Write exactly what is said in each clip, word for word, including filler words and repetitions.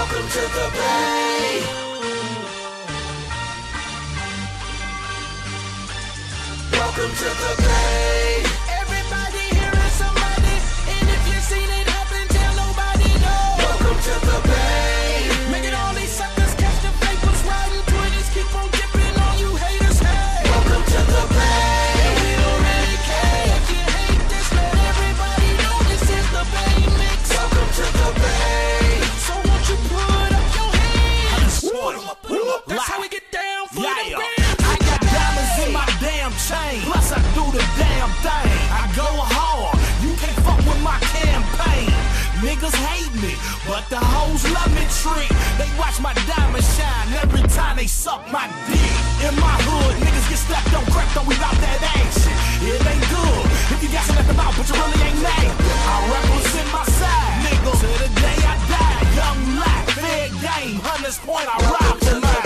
Welcome to the Bay. Welcome to the Bay. Everybody here is somebody, and if you've seen it happen, tell nobody no. Welcome to the Bay. Making all these suckers catch the vapors, riding twenties, keep on dipping on you haters. Hey, welcome to the Bay. And we don't really care if you hate this. Let everybody know this is the Bay Mix. Welcome to the Bay. So won't you put up your hands? Put 'em up, put 'em up. That's how we get down for yeah, the yeah. Bay. I got diamonds in my damn chain. Plus I do the damn thing. I go hard. You can't fuck with my campaign. Niggas hate me, but the hoes love me treat. They watch my diamond shine every time they suck my dick. In my hood, niggas get stepped on, crept on, we out that action. It ain't good if you got some at the mouth, but you really ain't named. I represent my side, nigga. To the day I die, young life, fair game, Hunters Point, I rob the mine.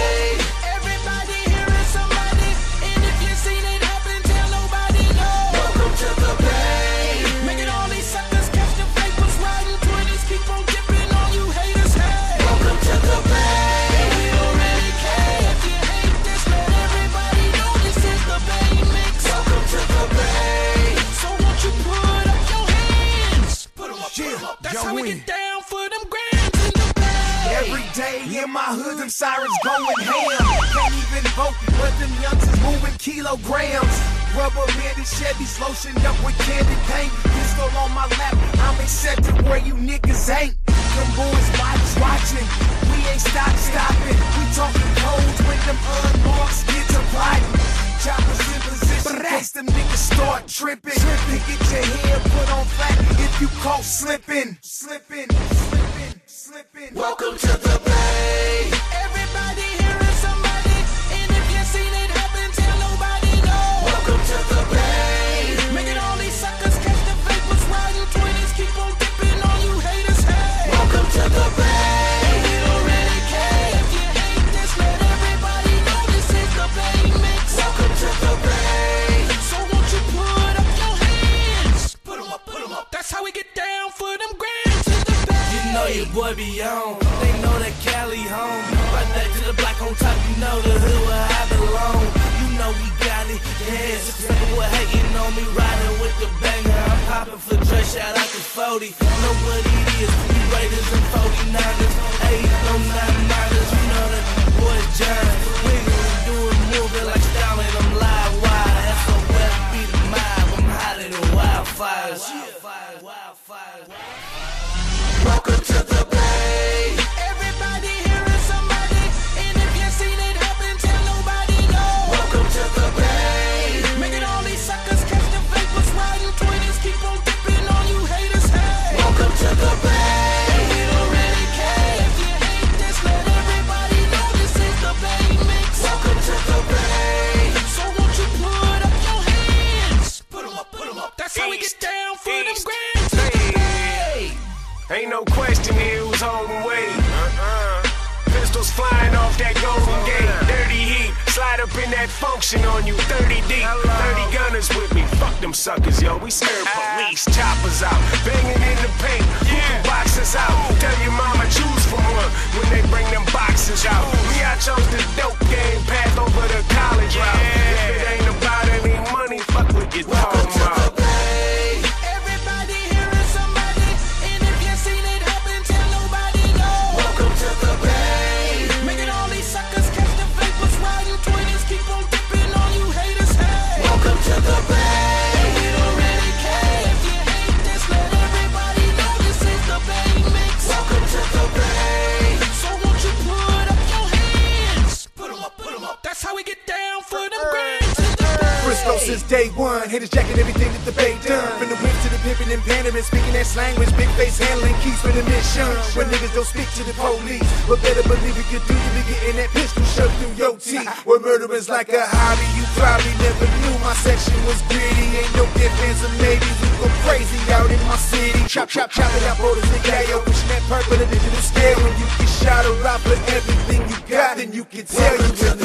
Everybody here is somebody, and if you've seen it happen, tell nobody no. Welcome to the Bay. Making all these suckers catch the vapors, riding twenties, keep on dipping on you haters. Hey, welcome to the Bay. And we don't really care if you hate this. Let everybody know this is the Bay Mix. Welcome to the Bay. So won't you put up your hands? Put 'em up, put 'em up. That's Yo, how we we- get down for them grands in the Bay. Every day in my hood, them sirens going ham. Can't even vote, but them youngsters moving kilograms. Rubber banded Chevys lotioned up with candy paint. Pistol on my lap, I'm accepted where you niggas ain't. Them boys watch, watching, we ain't stop stopping. We talking codes when them unmarked skids are plotting. Choppers in position, in case them niggas start tripping. Tripping, get your head put on flat if you caught slipping. Slipping, slipping, slipping. Welcome to the Bay. Everybody here is somebody, and if you've seen it happen, tell nobody no. Welcome to the Bay. Making all these suckers catch the vapors, riding twenties, keep on dipping on you haters. Hey, welcome to the Bay. And we don't really care if you hate this. Let everybody know this is the Bay Mix. Welcome to the Bay. So won't you put up your hands? Put 'em up, put 'em up. That's how we get down for them grands in the Bay. You know your boy be on. They know that Cali home. Right back to the black on top. You know the hood where I belong. You know we got it. Yeah, it's a boy hating on me, riding with the banger. I'm popping for Dre, shout out to forty. Know what it is. We Raiders and forty-niners. Hey, no nine miners. You know that boy John. Niggas doing moving like Stalin. I'm live wire. S O F be the mob. I'm hotter than wildfires. Wildfires. Welcome to the Bay. Everybody here is somebody, and if you've seen it happen, tell nobody no. Welcome to the Bay. Making all these suckers catch the vapors, riding twenties, keep on dipping on you haters. Hey, welcome to the Bay. And we don't really care if you hate this. Let everybody know this is the Bay Mix. Welcome to the Bay. So won't you put up your hands? Put 'em up, put 'em up. That's how we get down for them grands in the Bay. Ain't no question here who's home and wait. Uh-uh. Pistols flying off that Golden Gate. Dirty heat, slide up in that function on you. thirty deep, thirty gunners with me. Fuck them suckers, yo. We serve police, choppers out, banging in the paint. Hookah boxes out. Tell your mama choose from one when they bring them boxes out. Me, I chose the dope game path over the college route. If it ain't about any money, fuck what you talking about. Everybody here is somebody, and if you've seen it happen, tell nobody no. Welcome to the Bay. Making all these suckers catch the vapors, riding twenties, keep on dipping on you haters. Hey, welcome to the Bay. And we don't really care if you hate this. Let everybody know this is the Bay Mix. Welcome to the Bay. So won't you put up your hands? Put 'em up, put 'em up. That's how we get down for them grands in the Bay. Frisco since day one, haters jacking everything that the Bay done. From the whip to the pimpin' and pandering, speaking that language, big face handling keys for the mission. When niggas don't speak to the police, but better believe we could do you be getting that pistol shoved through your teeth. Where murderers like a hobby, you probably never knew my section was gritty. Ain't no difference, or maybe we go crazy out in my city. Chop, chop, chop it out for the nigga, pushing that purple, a digital scale. When you get shot or robbed for everything you got, then you can tell you in the